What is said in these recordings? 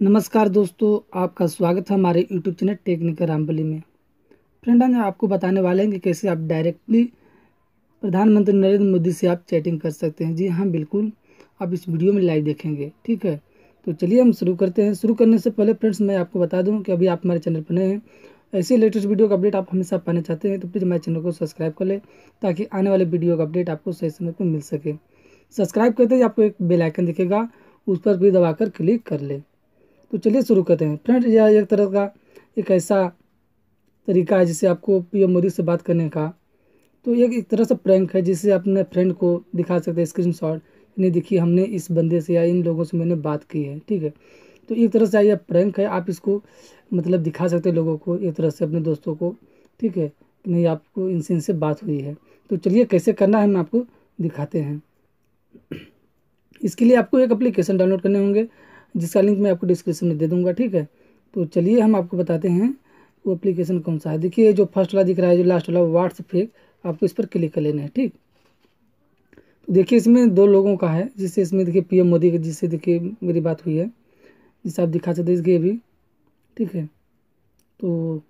नमस्कार दोस्तों, आपका स्वागत है हमारे यूट्यूब चैनल टेक्निकल रामबली में। फ्रेंड, आज आपको बताने वाले हैं कि कैसे आप डायरेक्टली प्रधानमंत्री नरेंद्र मोदी से आप चैटिंग कर सकते हैं। जी हाँ, बिल्कुल, आप इस वीडियो में लाइव देखेंगे। ठीक है, तो चलिए हम शुरू करते हैं। शुरू करने से पहले फ्रेंड्स, मैं आपको बता दूं कि अभी आप हमारे चैनल पर नए हैं, ऐसे लेटेस्ट वीडियो का अपडेट आप हमेशा पाना चाहते हैं तो प्लीज़ हमारे चैनल को सब्सक्राइब कर लें, ताकि आने वाले वीडियो का अपडेट आपको सही समय पर मिल सके। सब्सक्राइब करते ही आपको एक बेल आइकन दिखेगा, उस पर भी दबाकर क्लिक कर ले। तो चलिए शुरू करते हैं। फ्रेंड, यह एक तरह का एक ऐसा तरीका है जिससे आपको पीएम मोदी से बात करने का, तो एक तरह से प्रैंक है जिससे आप अपने फ्रेंड को दिखा सकते हैं स्क्रीनशॉट, नहीं देखिए हमने इस बंदे से या इन लोगों से मैंने बात की है। ठीक है, तो एक तरह से यह प्रैंक है, आप इसको मतलब दिखा सकते हैं लोगों को, एक तरह से अपने दोस्तों को। ठीक है, कि नहीं आपको इनसे बात हुई है। तो चलिए कैसे करना है हम आपको दिखाते हैं। इसके लिए आपको एक एप्लीकेशन डाउनलोड करने होंगे, जिसका लिंक मैं आपको डिस्क्रिप्शन में दे दूंगा। ठीक है, तो चलिए हम आपको बताते हैं वो एप्लीकेशन कौन सा है। देखिए जो फर्स्ट वाला दिख रहा है, जो लास्ट वाला व्हाट्सएप फेक, आपको इस पर क्लिक कर लेना है। ठीक, तो देखिए इसमें दो लोगों का है, जिससे इसमें देखिए पीएम मोदी के, जिससे देखिए मेरी बात हुई है, जिससे आप दिखा सकते हैं इसके भी। ठीक है, तो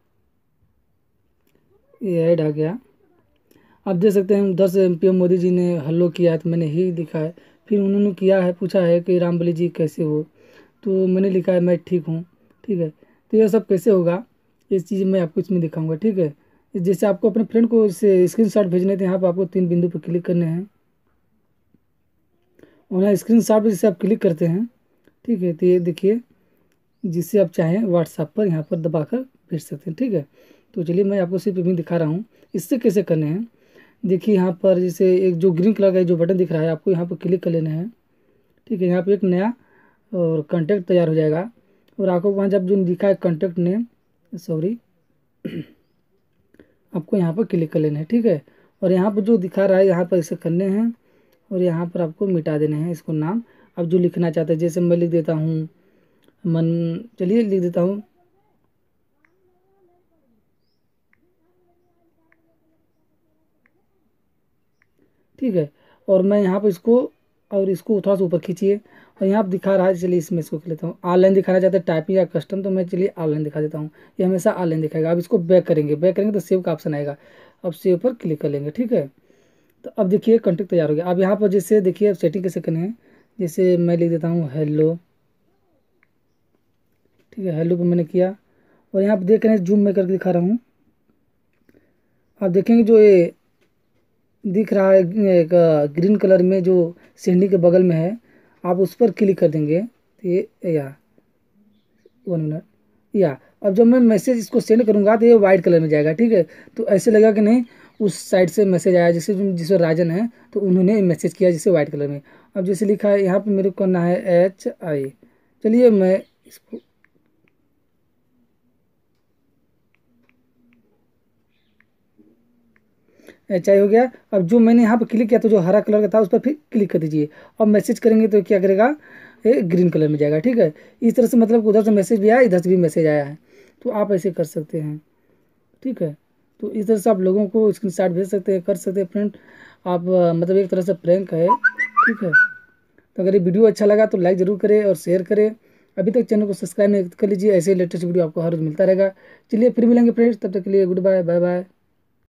ये ऐड आ गया, आप देख सकते हैं उधर से पीएम मोदी जी ने हेलो किया है, तो मैंने ही लिखा है। फिर उन्होंने किया है, पूछा है कि रामबली जी कैसे हो, तो मैंने लिखा है मैं ठीक हूँ। ठीक है, तो यह सब कैसे होगा, इस चीज़ मैं आपको इसमें दिखाऊंगा। ठीक है, जैसे आपको अपने फ्रेंड को इससे स्क्रीनशॉट भेजने थे, यहाँ पर आपको 3 बिंदु पर क्लिक करने हैं, और यहाँ स्क्रीनशॉट पर जैसे आप क्लिक करते हैं, ठीक है, तो ये देखिए जिससे आप चाहें व्हाट्सएप पर यहाँ पर दबाकर भेज सकते हैं। ठीक है, तो चलिए मैं आपको सिर्फ भी दिखा रहा हूँ इससे कैसे करने हैं। देखिए यहाँ पर जैसे एक जो ग्रीन कलर का जो बटन दिख रहा है, आपको यहाँ पर क्लिक कर लेना है। ठीक है, यहाँ पे एक नया और कॉन्टैक्ट तैयार हो जाएगा, और आपको वहाँ जब जो लिखा है कॉन्टैक्ट नेम, सॉरी, आपको यहाँ पर क्लिक कर लेना है। ठीक है, और यहाँ पर जो दिखा रहा है यहाँ पर इसे करने हैं, और यहाँ पर आपको मिटा देने हैं इसको नाम। अब जो लिखना चाहते हैं, जैसे मैं लिख देता हूँ मन, चलिए लिख देता हूँ ठीक है, और मैं यहाँ पर इसको, और इसको थोड़ा सा ऊपर खींचिए, और यहाँ पर दिखा रहा है, चलिए इसमें इसको कर लेता हूँ। ऑनलाइन दिखाना चाहते हैं टाइपिंग या कस्टम, तो मैं चलिए ऑनलाइन दिखा देता हूँ। ये हमेशा ऑनलाइन दिखाएगा। अब इसको बैक करेंगे, बैक करेंगे तो सेव का ऑप्शन आएगा, अब सेव पर क्लिक कर लेंगे। ठीक है, तो अब देखिए कॉन्टैक्ट तैयार हो गया। अब यहाँ पर जैसे देखिए अब सेटिंग कैसे करनी है, जैसे मैं लिख देता हूँ हेलो। ठीक है, हेलो पर मैंने किया, और यहाँ पर देख रहे हैं जूम में करके दिखा रहा हूँ। आप देखेंगे जो ये दिख रहा है एक ग्रीन कलर में, जो सिंडी के बगल में है, आप उस पर क्लिक कर देंगे तो ये या 1 मिनट या, अब जब मैं मैसेज इसको सेंड करूंगा तो ये वाइट कलर में जाएगा। ठीक है, तो ऐसे लगा कि नहीं उस साइड से मैसेज आया, जैसे जिसमें राजन है तो उन्होंने मैसेज किया जिससे वाइट कलर में। अब जैसे लिखा है यहाँ पे मेरे को करना है HI, चलिए मैं इसको, HI हो गया। अब जो मैंने यहाँ पर क्लिक किया तो जो हरा कलर का था उस पर फिर क्लिक कर दीजिए, अब मैसेज करेंगे तो क्या करेगा, ये ग्रीन कलर में जाएगा। ठीक है, इस तरह से मतलब उधर से मैसेज भी आया, इधर से भी मैसेज आया है, तो आप ऐसे कर सकते हैं। ठीक है, तो इस तरह से आप लोगों को स्क्रीनशॉट भेज सकते हैं, कर सकते हैं फ्रेंड। आप मतलब एक तरह से प्रैंक है। ठीक है, तो अगर ये वीडियो अच्छा लगा तो लाइक ज़रूर करें और शेयर करें। अभी तक चैनल को सब्सक्राइब नहीं कर लीजिए, ऐसे लेटेस्ट वीडियो आपको हर रोज मिलता रहेगा। चलिए फिर मिलेंगे फ्रेंड्स, तब तक के लिए गुड बाय, बाय बाय।